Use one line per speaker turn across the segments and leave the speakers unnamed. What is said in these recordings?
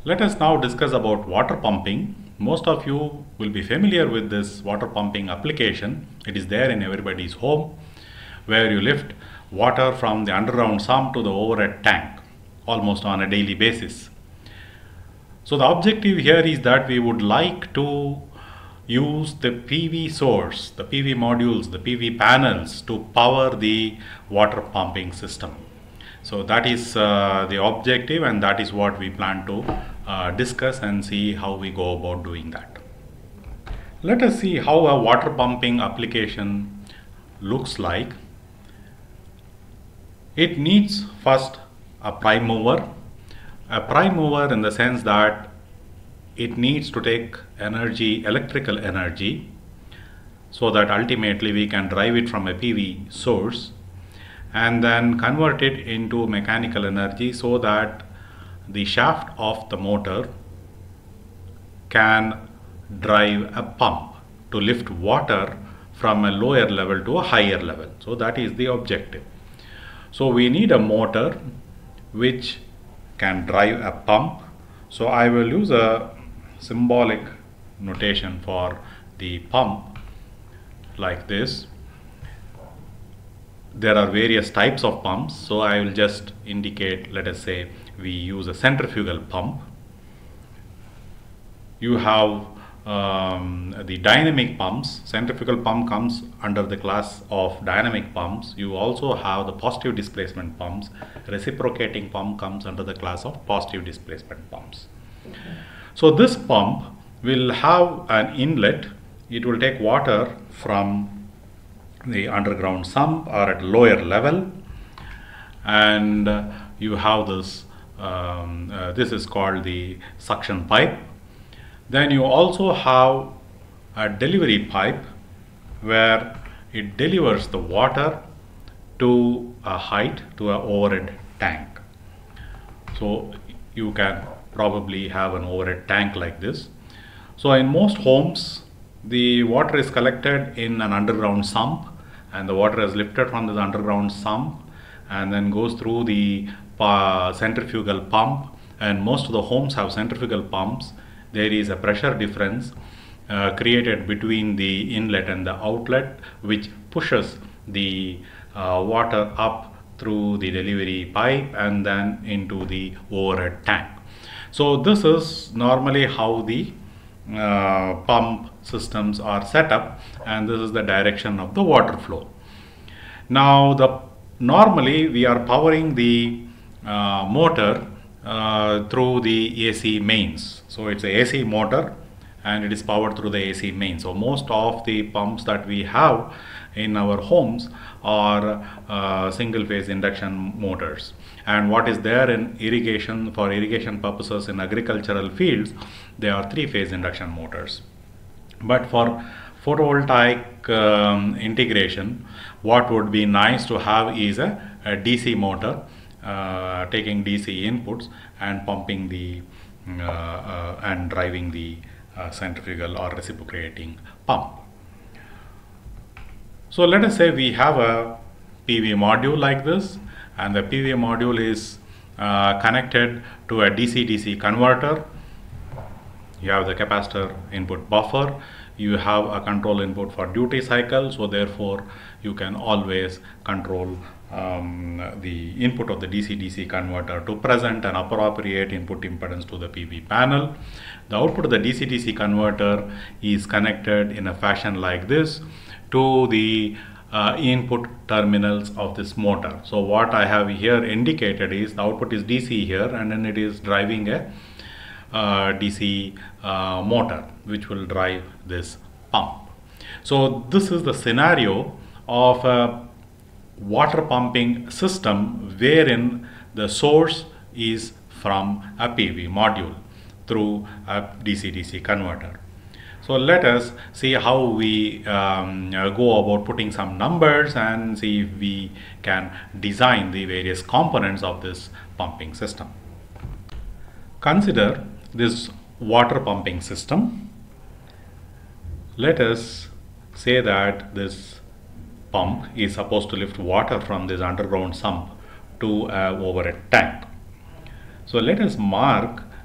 Let us now discuss about water pumping. Most of you will be familiar with this water pumping application. It is there in everybody's home, where you lift water from the underground sump to the overhead tank almost on a daily basis. So the objective here is that we would like to use the PV source, the PV modules, the PV panels to power the water pumping system. So that is the objective, and that is what we plan to discuss and see how we go about doing that. Let us see how a water pumping application looks like. It needs first a prime mover. A prime mover in the sense that it needs to take energy, electrical energy, so that ultimately we can drive it from a PV source and then convert it into mechanical energy so that the shaft of the motor can drive a pump to lift water from a lower level to a higher level. So that is the objective. So we need a motor which can drive a pump. So I will use a symbolic notation for the pump like this. There are various types of pumps, so I will just indicate, let us say we use a centrifugal pump. You have the dynamic pumps. Centrifugal pump comes under the class of dynamic pumps. You also have the positive displacement pumps. Reciprocating pump comes under the class of positive displacement pumps. So this pump will have an inlet. It will take water from the underground sump or at lower level, and you have this this is called the suction pipe. Then you also have a delivery pipe where it delivers the water to a height, to an overhead tank. So you can probably have an overhead tank like this. So in most homes, the water is collected in an underground sump, and the water is lifted from this underground sump and then goes through the centrifugal pump. And most of the homes have centrifugal pumps. There is a pressure difference created between the inlet and the outlet, which pushes the water up through the delivery pipe and then into the overhead tank. So this is normally how the pump systems are set up, and this is the direction of the water flow. Now normally we are powering the motor through the AC mains. So it's a AC motor and it is powered through the AC main. So most of the pumps that we have in our homes are single phase induction motors. And what is there in irrigation, for irrigation purposes in agricultural fields, they are three-phase induction motors. But for photovoltaic integration, what would be nice to have is a DC motor taking DC inputs and pumping the and driving the centrifugal or reciprocating pump. So let us say we have a PV module like this, and the PV module is connected to a DC-DC converter. You have the capacitor input buffer. You have a control input for duty cycle, so therefore you can always control the input of the DC-DC converter to present an appropriate input impedance to the PV panel. The output of the DC-DC converter is connected in a fashion like this to the input terminals of this motor. So what I have here indicated is the output is DC here, and then it is driving a DC motor which will drive this pump. So this is the scenario of a water pumping system wherein the source is from a PV module through a DC-DC converter. So let us see how we go about putting some numbers and see if we can design the various components of this pumping system. Consider this water pumping system. Let us say that this pump is supposed to lift water from this underground sump to an overhead tank. So let us mark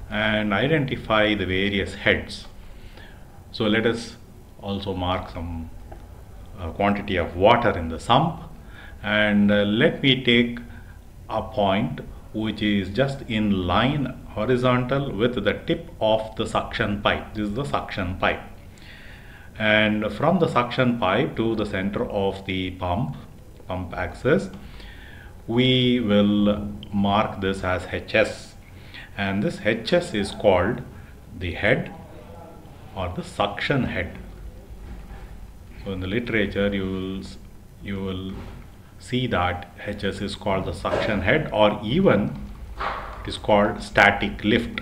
and identify the various heads. So let us also mark some quantity of water in the sump, and let me take a point which is just in line horizontal with the tip of the suction pipe. This is the suction pipe, and from the suction pipe to the center of the pump axis, we will mark this as HS, and this HS is called the head or the suction head. So in the literature you will see that HS is called the suction head, or even it is called static lift.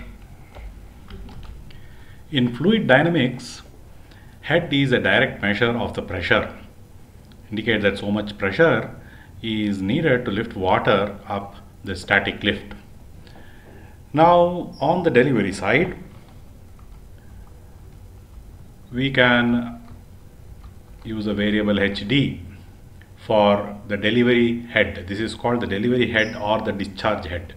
In fluid dynamics, head is a direct measure of the pressure, indicate that so much pressure is needed to lift water up the static lift. Now on the delivery side, we can use a variable HD for the delivery head. This is called the delivery head or the discharge head.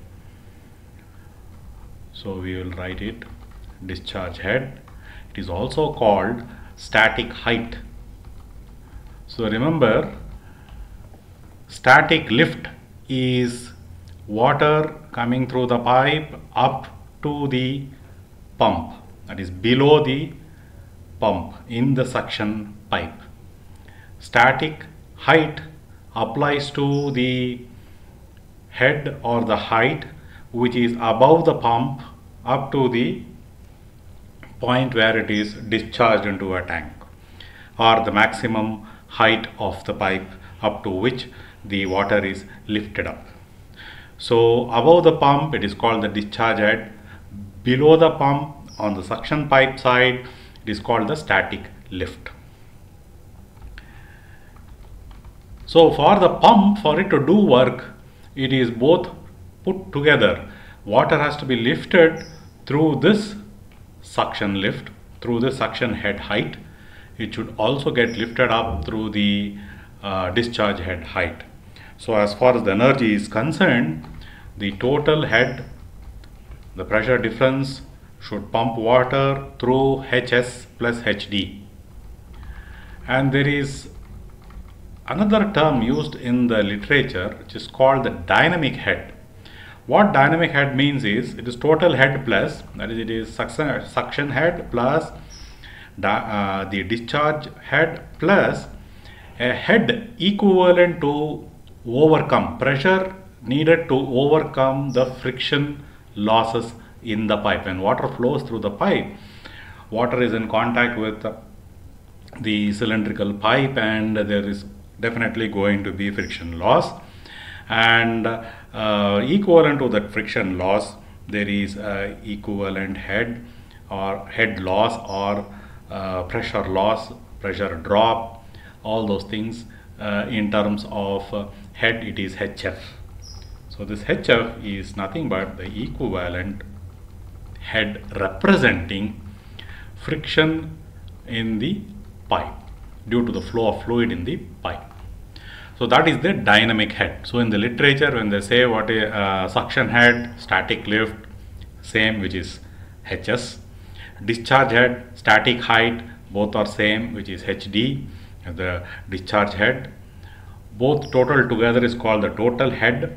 So we will write it discharge head. It is also called static height. So remember, static lift is water coming through the pipe up to the pump, that is below the pump in the suction pipe. Static height applies to the head or the height which is above the pump up to the point where it is discharged into a tank, or the maximum height of the pipe up to which the water is lifted up. So above the pump it is called the discharge head, below the pump on the suction pipe side it is called the static lift. So for the pump, for it to do work, it is both put together. Water has to be lifted through this suction lift, through the suction head height. It should also get lifted up through the discharge head height. So as far as the energy is concerned, the total head, the pressure difference, should pump water through HS plus HD. And there is another term used in the literature which is called the dynamic head. What dynamic head means is, it is total head plus, that is, it is suction head plus the discharge head plus a head equivalent to overcome pressure needed to overcome the friction losses in the pipe. When water flows through the pipe, water is in contact with the cylindrical pipe, and there is definitely going to be friction loss, and equivalent to that friction loss there is equivalent head or head loss or pressure loss, pressure drop, all those things. In terms of head, it is HF. So this HF is nothing but the equivalent head representing friction in the pipe due to the flow of fluid in the pipe. So that is the dynamic head. So in the literature, when they say what a suction head, static lift, same, which is HS. Discharge head, static height, both are same, which is HD. The discharge head, both total together is called the total head,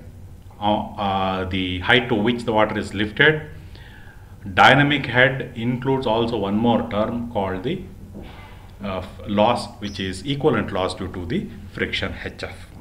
the height to which the water is lifted. Dynamic head includes also one more term called the loss, which is equivalent loss due to the friction HF.